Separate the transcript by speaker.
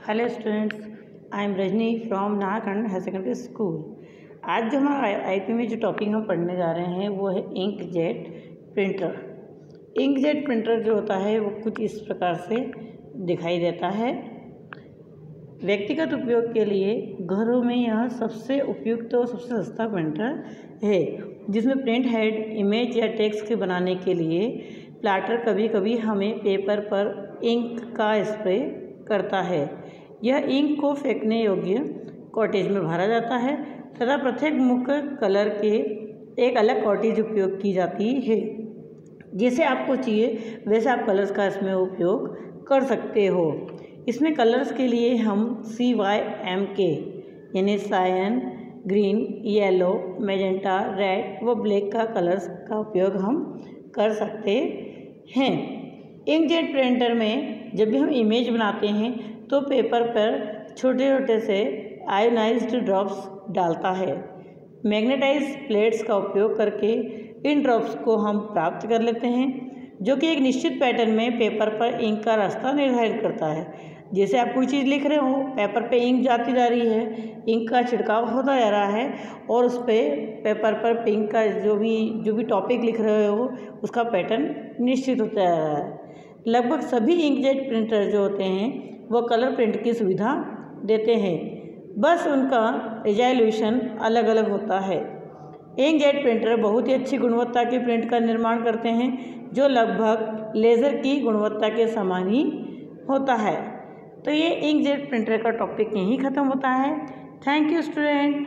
Speaker 1: Hello students, I am Rajni from Naharkand higher secondary school. आज जो हमारा आईपी में जो टॉपिक हम पढ़ने जा रहे हैं वो है इंकजेट प्रिंटर। इंकजेट प्रिंटर जो होता है वो कुछ इस प्रकार से दिखाई देता है। व्यक्तिगत उपयोग के लिए घरों में यह सबसे उपयुक्त और सबसे सस्ता प्रिंटर है, जिसमें प्रिंट हेड, इमेज या टेक्स्ट के बनाने के लिए प्लाटर कभी कभी हमें पेपर पर इंक का स्प्रे करता है। यह इंक को फेंकने योग्य कॉटेज में भरा जाता है तथा प्रत्येक मुख्य कलर के एक अलग कॉटेज उपयोग की जाती है। जैसे आपको चाहिए वैसे आप कलर्स का इसमें उपयोग कर सकते हो। इसमें कलर्स के लिए हम CYMK यानी cyan, green, yellow, magenta, red व ब्लैक का कलर्स का उपयोग हम कर सकते हैं। इंकजेट प्रिंटर में जब भी हम इमेज बनाते हैं तो पेपर पर छोटे छोटे से आयोनाइज्ड ड्रॉप्स डालता है। मैग्नेटाइज्ड प्लेट्स का उपयोग करके इन ड्रॉप्स को हम प्राप्त कर लेते हैं, जो कि एक निश्चित पैटर्न में पेपर पर इंक का रास्ता निर्धारित करता है। जैसे आप कोई चीज़ लिख रहे हो, पेपर पे इंक जाती जा रही है, इंक का छिड़काव होता जा रहा है और उस पर पेपर पर इंक का जो भी टॉपिक लिख रहे हो उसका पैटर्न निश्चित होता जा रहा है। लगभग सभी इंकजेट प्रिंटर जो होते हैं वो कलर प्रिंट की सुविधा देते हैं, बस उनका रिजोल्यूशन अलग अलग होता है। इंकजेट प्रिंटर बहुत ही अच्छी गुणवत्ता के प्रिंट का निर्माण करते हैं, जो लगभग लेज़र की गुणवत्ता के समान ही होता है। तो ये इंकजेट प्रिंटर का टॉपिक यहीं ख़त्म होता है। Thank you student.